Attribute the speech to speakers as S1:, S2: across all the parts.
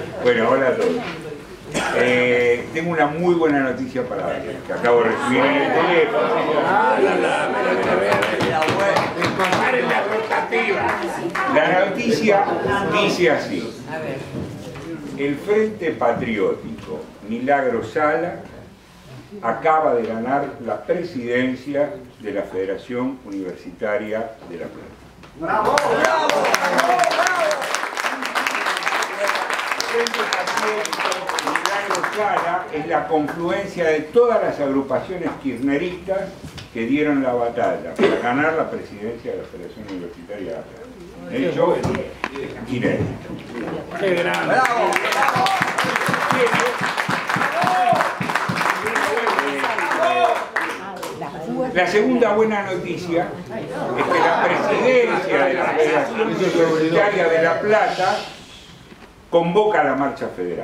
S1: Bueno, hola a todos. Tengo una muy buena noticia para darles, que acabo de recibir en el teléfono. La noticia dice así: el Frente Patriótico Milagro Sala acaba de ganar la presidencia de la Federación Universitaria de La Plata. ¡Bravo! ¡Bravo! El Frente Patriótico Milagro Sala es la confluencia de todas las agrupaciones kirchneristas que dieron la batalla para ganar la presidencia de la Federación Universitaria de La Plata. De hecho, inédito. ¡Qué grande! ¡Bravo! La segunda buena noticia es que la presidencia de la Federación Universitaria de La Plata convoca la marcha federal.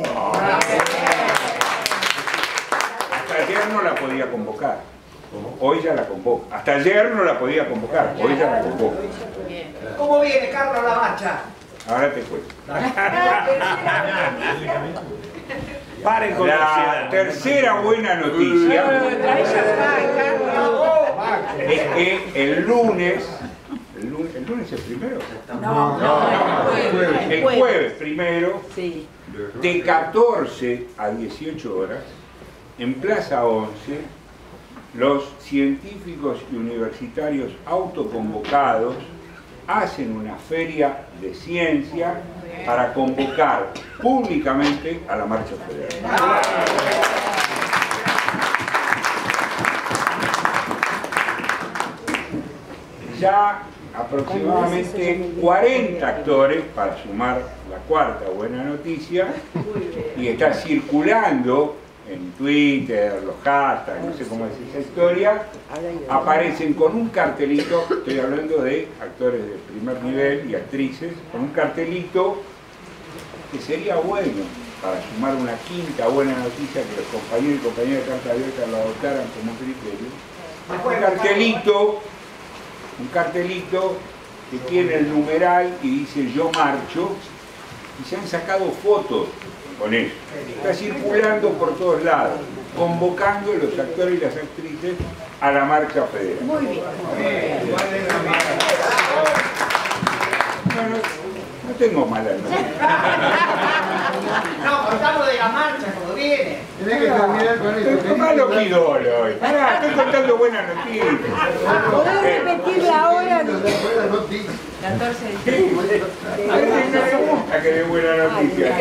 S1: Hasta ayer no la podía convocar, hoy ya la convoca. Hasta ayer no la podía convocar, hoy ya la convoca.
S2: ¿Cómo viene, Carlos, la marcha?
S1: Ahora te cuento. La tercera buena noticia es que el lunes es primero. El jueves primero, de 14 a 18 horas, en Plaza 11, los científicos y universitarios autoconvocados hacen una feria de ciencia para convocar públicamente a la marcha federal. Ya aproximadamente 40 actores, para sumar la cuarta buena noticia, y está circulando en Twitter, los hashtags, no sé cómo es esa historia, aparecen con un cartelito, estoy hablando de actores de primer nivel y actrices, con un cartelito que sería bueno para sumar una quinta buena noticia, que los compañeros y compañeras de Carta Abierta lo adoptaran como criterio. Un cartelito que tiene el numeral y dice "Yo marcho", y se han sacado fotos con eso. Está circulando por todos lados, convocando a los actores y las actrices a la marcha federal. Muy bien. No tengo mala noticia.
S2: No, contamos de la marcha, como viene.
S3: Tenés que terminar con eso.
S1: Estoy malo Guidolo hoy. Pará, estoy contando buenas noticias.
S4: ¿Podés repetirla ahora?
S3: 14
S1: A veces no me gusta que dé buena noticia.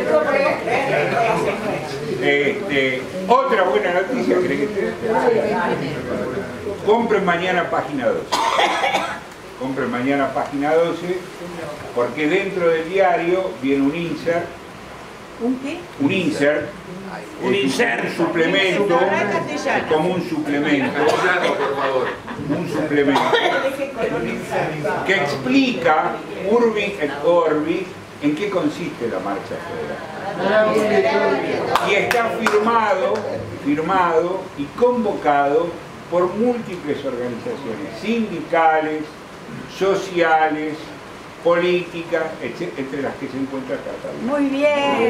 S1: Otra buena noticia, ¿crees que te? Compren mañana página 12. Compren mañana página 12, porque dentro del diario viene un insert.
S4: ¿Un qué?
S1: Un insert. Un suplemento, como un suplemento, un suplemento que explica urbi et orbi en qué consiste la marcha federal. Y está firmado y convocado por múltiples organizaciones sindicales, sociales, políticas, entre las que se encuentra Cataluña.
S4: Muy bien.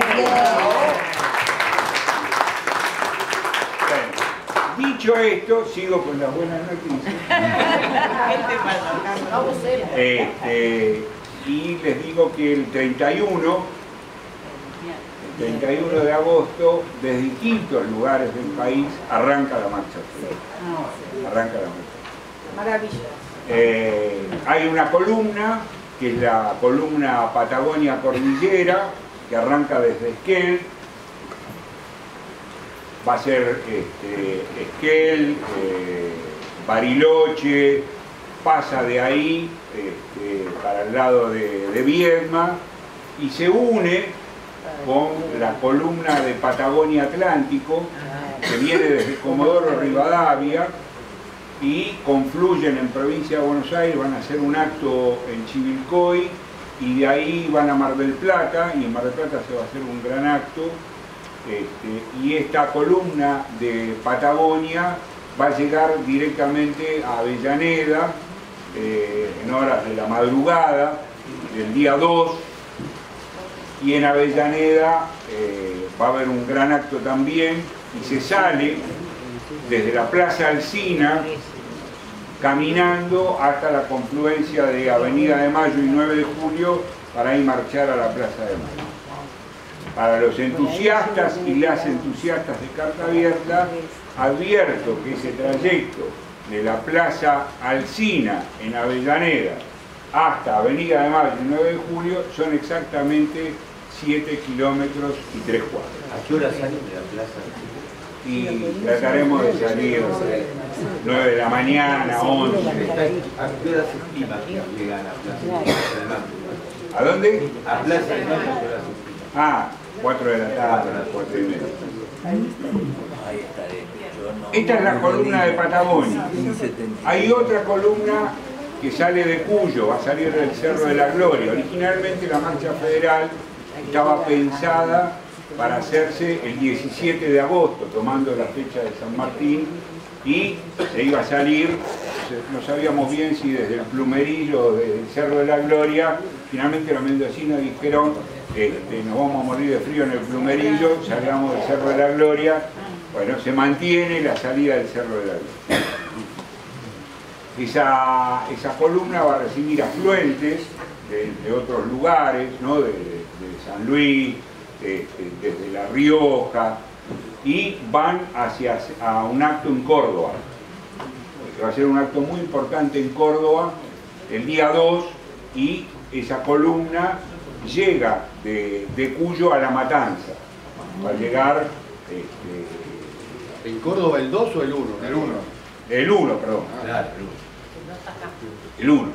S1: Dicho esto, sigo con las buenas noticias. Y les digo que el 31 de agosto, desde distintos lugares del país, arranca la marcha federal. Arranca la marcha.
S4: Maravilloso.
S1: Hay una columna, que es la columna Patagonia Cordillera, que arranca desde Esquel. Va a ser Esquel, Bariloche, pasa de ahí para el lado de Viedma y se une con la columna de Patagonia Atlántico, que viene desde Comodoro Rivadavia, y confluyen en provincia de Buenos Aires. Van a hacer un acto en Chivilcoy y de ahí van a Mar del Plata, y en Mar del Plata se va a hacer un gran acto. Y esta columna de Patagonia va a llegar directamente a Avellaneda en horas de la madrugada del día 2, y en Avellaneda va a haber un gran acto también, y se sale desde la Plaza Alsina caminando hasta la confluencia de Avenida de Mayo y 9 de Julio para ir marchar a la Plaza de Mayo. Para los entusiastas y las entusiastas de Carta Abierta, advierto que ese trayecto de la Plaza Alsina en Avellaneda hasta Avenida de Mayo y 9 de Julio son exactamente 7 kilómetros y 3 cuadras.
S3: ¿A qué hora salen de la plaza?
S1: Y trataremos de salir 9 de la mañana, 11.
S3: ¿A qué hora se estima que llegan a Plaza?
S1: ¿A dónde?
S3: A Plaza de Mayo, ¿a qué hora se estima?
S1: Ah, 4 de la tarde, 4 y media.
S3: Ahí estaré.
S1: Esta es la columna de Patagonia. Hay otra columna que sale de Cuyo, va a salir del Cerro de la Gloria. Originalmente la marcha federal estaba pensada para hacerse el 17 de agosto, tomando la fecha de San Martín, y se iba a salir, no sabíamos bien si desde el Plumerillo o desde el Cerro de la Gloria. Finalmente los mendocinos dijeron, nos vamos a morir de frío en el Plumerillo, salgamos del Cerro de la Gloria. Bueno, se mantiene la salida del Cerro de la Gloria. Esa columna va a recibir afluentes de otros lugares, ¿no? de San Luis, desde La Rioja, y van a un acto en Córdoba, que va a ser un acto muy importante en Córdoba el día 2, y esa columna llega de Cuyo a La Matanza. Va a llegar...
S5: ¿En Córdoba el 2 o el 1?
S1: El 1. El 1, perdón.
S3: Claro,
S1: El 1.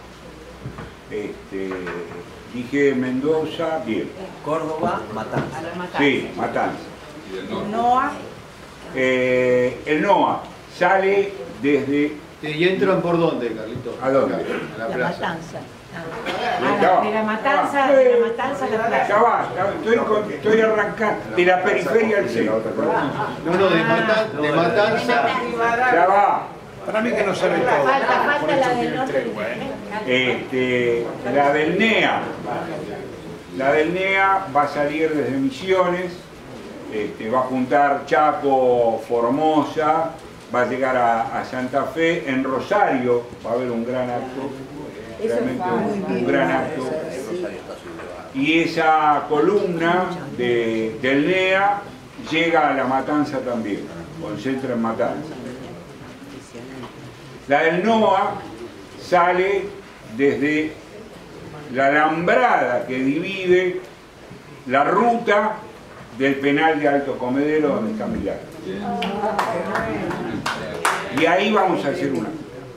S1: Dije Mendoza, bien.
S3: Córdoba, Matanza.
S1: Sí, Matanza.
S4: Noa.
S1: El NOA sale desde...
S5: ¿Y entran por dónde, Carlito?
S1: ¿A dónde?
S5: A la
S4: La
S5: plaza.
S4: matanza.
S1: Ya va.
S4: De la matanza, de la matanza a la
S1: Ya
S4: plaza.
S1: va, estoy arrancando de la periferia al centro.
S5: No, de Matanza.
S1: Ya va.
S6: Para mí que no sabe todo.
S4: Falta la del norte.
S1: La del NEA. La del NEA va a salir desde Misiones, va a juntar Chaco, Formosa, va a llegar a Santa Fe. En Rosario va a haber un gran acto, realmente un gran acto. Y esa columna del NEA llega a La Matanza también, concentra en Matanza. La del NOA sale desde la alambrada que divide la ruta del penal de Alto Comedero donde está Milagro. Y ahí vamos a hacer una.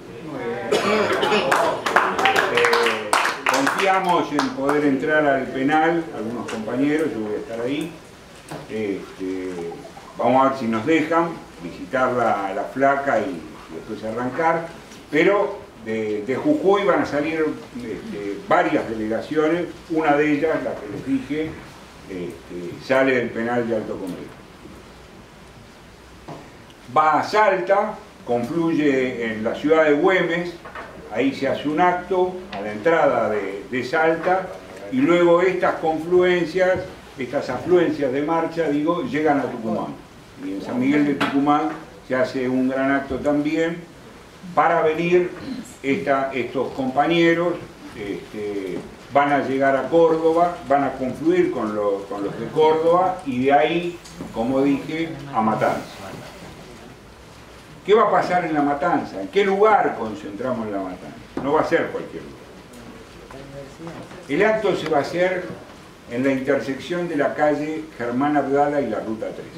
S1: Confiamos en poder entrar al penal, algunos compañeros, yo voy a estar ahí. Vamos a ver si nos dejan visitar la Flaca y después arrancar, pero de Jujuy van a salir varias delegaciones. Una de ellas, la que les dije, sale del penal de Alto Comedero. Va a Salta, confluye en la ciudad de Güemes, ahí se hace un acto a la entrada de Salta, y luego estas confluencias, estas afluencias de marcha, digo, llegan a Tucumán. Y en San Miguel de Tucumán se hace un gran acto también para venir. Estos compañeros van a llegar a Córdoba, van a confluir con los de Córdoba, y de ahí, como dije, a Matanza. ¿Qué va a pasar en La Matanza? ¿En qué lugar concentramos La Matanza? No va a ser cualquier lugar. El acto se va a hacer en la intersección de la calle Germán Abdala y la Ruta 3.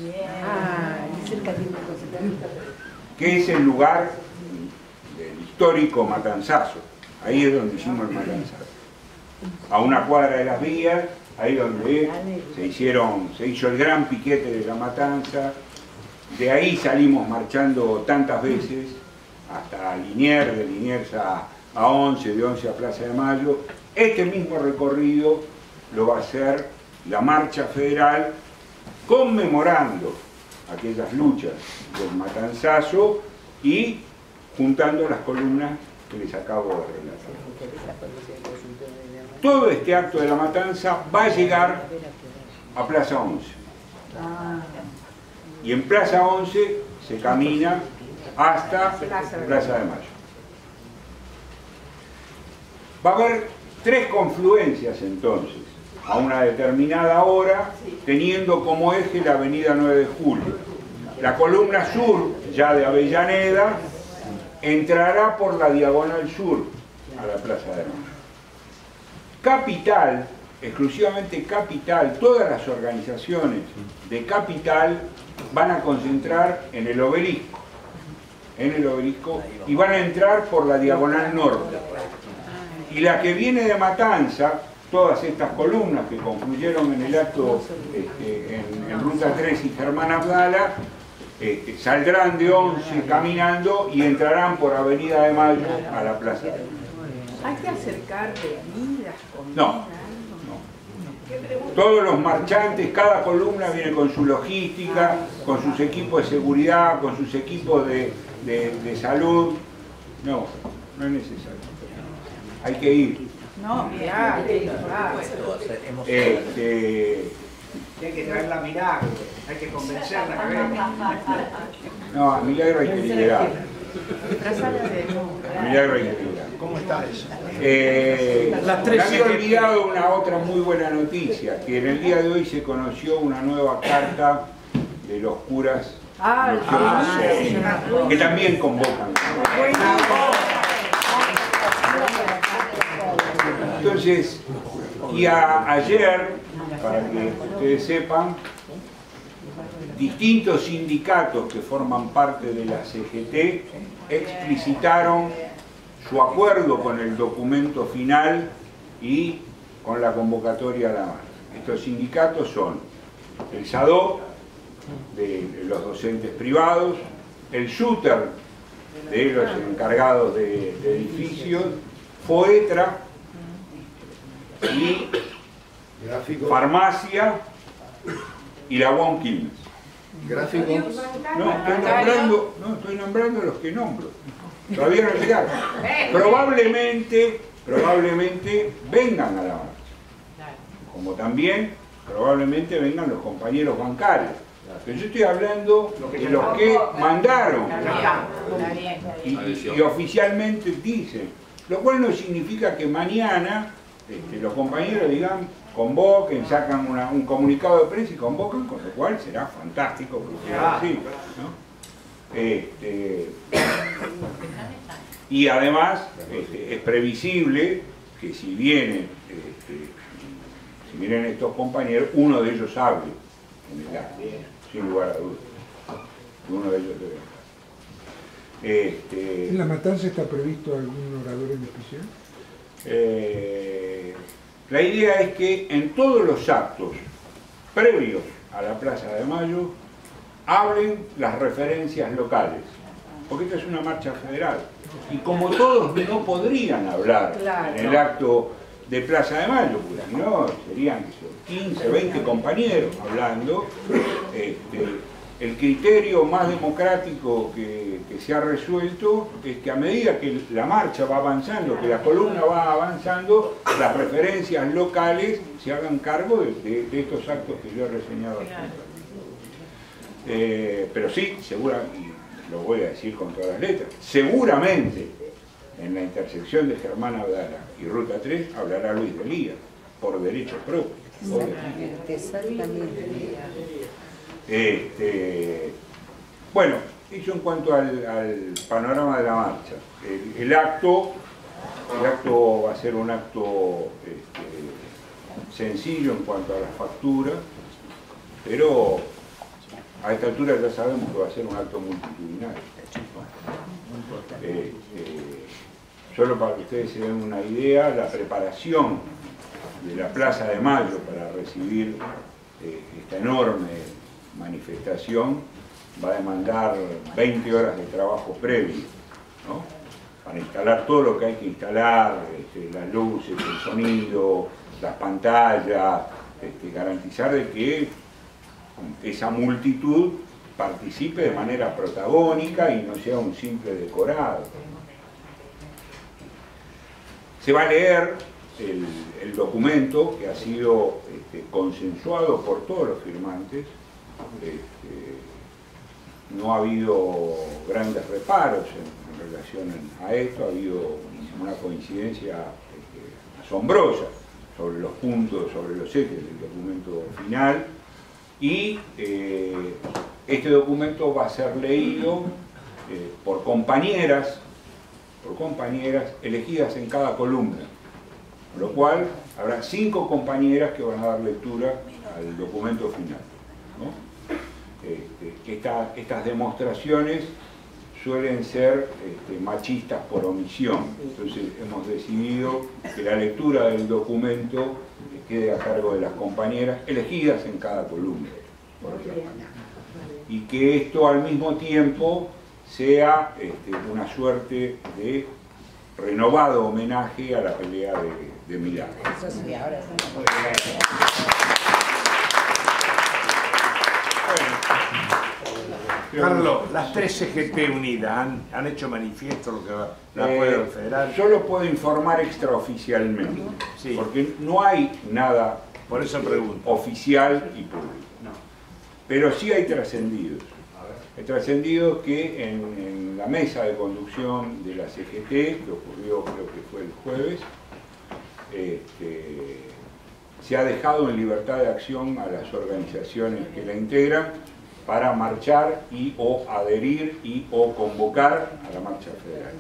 S1: Que es el lugar del histórico Matanzazo. Ahí es donde hicimos el Matanzazo. A una cuadra de las vías, ahí donde se hizo el gran piquete de La Matanza. De ahí salimos marchando tantas veces hasta Liniers, de Liniers a 11, de 11 a Plaza de Mayo. Este mismo recorrido lo va a hacer la marcha federal, conmemorando aquellas luchas del Matanzazo y juntando las columnas que les acabo de relatar. todo este acto de la matanza va a llegar a Plaza 11. Y en Plaza 11 se camina hasta Plaza de Mayo. Va a haber 3 confluencias entonces, a una determinada hora, teniendo como eje la avenida 9 de Julio. La columna sur, ya de Avellaneda, entrará por la diagonal sur a la Plaza de Mayo. Capital, exclusivamente Capital, todas las organizaciones de Capital van a concentrar en el obelisco, y van a entrar por la diagonal norte. Y la que viene de Matanza, todas estas columnas que concluyeron en el acto en Ruta 3 y Germán Abdala, saldrán de 11 caminando y entrarán por Avenida de Mayo a la Plaza de Mayo.
S6: ¿Hay que acercar bebidas, comida?
S1: No. Todos los marchantes, cada columna viene con su logística, con sus equipos de seguridad, con sus equipos de salud. No es necesario. Hay que ir.
S6: No, ya,
S2: Hay que traer la Milagro, hay que convencerla que venga.
S1: No, a Milagro hay que liberar. A Milagro hay que liberar.
S5: ¿Cómo está eso?
S1: Me había olvidado una otra muy buena noticia, que en el día de hoy se conoció una nueva carta de los curas que también convocan. Entonces, y ayer, para que ustedes sepan, distintos sindicatos que forman parte de la CGT explicitaron su acuerdo con el documento final y con la convocatoria a la marcha. Estos sindicatos son el SADO, de los docentes privados, el SUTER, de los encargados de edificios, FOETRA y Farmacia y la UOM Quilmes.
S5: Gráficos.
S1: Estoy nombrando los que nombro. Todavía no llegaron. Probablemente vengan a la marcha. Como también probablemente vengan los compañeros bancarios. Pero yo estoy hablando de los que mandaron. Y oficialmente dicen. Lo cual no significa que mañana los compañeros digan, convoquen, sacan un comunicado de prensa y convocan, con lo cual será fantástico, porque así, ¿no? Y además es previsible que si vienen estos compañeros, uno de ellos hable en el acto, sin lugar a dudas. Uno de ellos debe.
S7: ¿En la matanza está previsto algún orador en especial?
S1: La idea es que en todos los actos previos a la Plaza de Mayo hablen las referencias locales, porque esta es una marcha federal. Y como todos no podrían hablar en el acto de Plaza de Mayo, porque si no serían 15, 20 compañeros hablando, el criterio más democrático que se ha resuelto es que a medida que la marcha va avanzando, que la columna va avanzando, las referencias locales se hagan cargo de estos actos que yo he reseñado aquí. Pero sí, y lo voy a decir con todas las letras, seguramente en la intersección de Germán Abdala y Ruta 3 hablará Luis de Lía, por derecho propio. Bueno, eso en cuanto al panorama de la marcha. El acto va a ser un acto sencillo en cuanto a las facturas, pero a esta altura ya sabemos que va a ser un acto multitudinario. Solo para que ustedes se den una idea, la preparación de la Plaza de Mayo para recibir esta enorme manifestación va a demandar 20 horas de trabajo previo, ¿no? Para instalar todo lo que hay que instalar, las luces, el sonido, las pantallas, garantizar de que esa multitud participe de manera protagónica y no sea un simple decorado. Se va a leer el documento que ha sido consensuado por todos los firmantes. No ha habido grandes reparos en relación a esto, ha habido una coincidencia asombrosa sobre los puntos, sobre los ejes del documento final, y este documento va a ser leído por compañeras elegidas en cada columna, con lo cual habrá 5 compañeras que van a dar lectura al documento final, ¿no? Estas demostraciones suelen ser machistas por omisión, entonces hemos decidido que la lectura del documento quede a cargo de las compañeras elegidas en cada columna, por ejemplo. Y que esto al mismo tiempo sea una suerte de renovado homenaje a la pelea de Milán.
S4: Eso sí, ahora sí.
S8: Carlos, las 3 CGT unidas han hecho manifiesto lo que va el acuerdo federal.
S1: Yo lo puedo informar extraoficialmente,
S8: sí,
S1: porque no hay nada
S8: por eso pregunto,
S1: oficial y público. Pero sí hay trascendidos. Hay trascendidos que en la mesa de conducción de la CGT, que ocurrió creo que fue el jueves, se ha dejado en libertad de acción a las organizaciones que la integran para marchar y o adherir y o convocar a la marcha federal.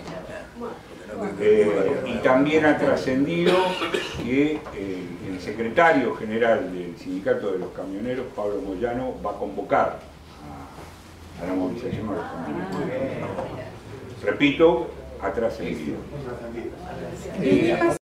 S1: Y también ha trascendido que el secretario general del Sindicato de los Camioneros, Pablo Moyano, va a convocar a la movilización de los camioneros. Repito, ha trascendido.
S6: ¿Qué pasa